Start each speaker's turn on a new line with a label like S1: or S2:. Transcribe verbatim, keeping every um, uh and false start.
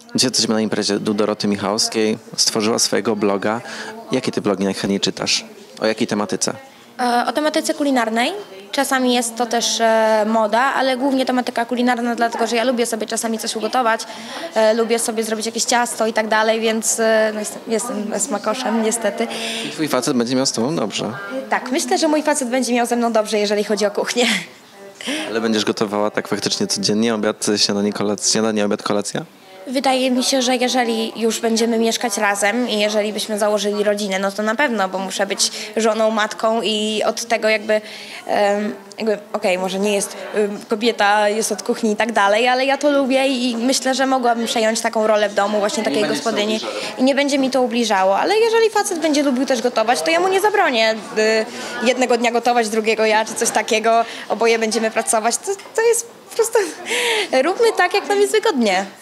S1: Dzisiaj jesteśmy na imprezie do Doroty Michałowskiej. Stworzyła swojego bloga. Jakie ty blogi najchętniej czytasz? O jakiej tematyce?
S2: O tematyce kulinarnej. Czasami jest to też e, moda, ale głównie tematyka kulinarna, dlatego że ja lubię sobie czasami coś ugotować, e, lubię sobie zrobić jakieś ciasto i tak dalej, więc e, no jestem, jestem smakoszem niestety.
S1: I twój facet będzie miał z tobą dobrze.
S2: Tak, myślę, że mój facet będzie miał ze mną dobrze, jeżeli chodzi o kuchnię.
S1: Ale będziesz gotowała tak faktycznie codziennie? Obiad, śniadanie, kolacja, śniadanie, obiad, kolacja?
S2: Wydaje mi się, że jeżeli już będziemy mieszkać razem i jeżeli byśmy założyli rodzinę, no to na pewno, bo muszę być żoną, matką i od tego jakby, um, jakby okej, okay, może nie jest um, kobieta, jest od kuchni i tak dalej, ale ja to lubię i myślę, że mogłabym przejąć taką rolę w domu, właśnie takiej gospodyni i nie będzie mi to ubliżało, ale jeżeli facet będzie lubił też gotować, to ja mu nie zabronię y, jednego dnia gotować, drugiego ja, czy coś takiego, oboje będziemy pracować, to, to jest po prostu, róbmy tak, jak nam jest wygodnie.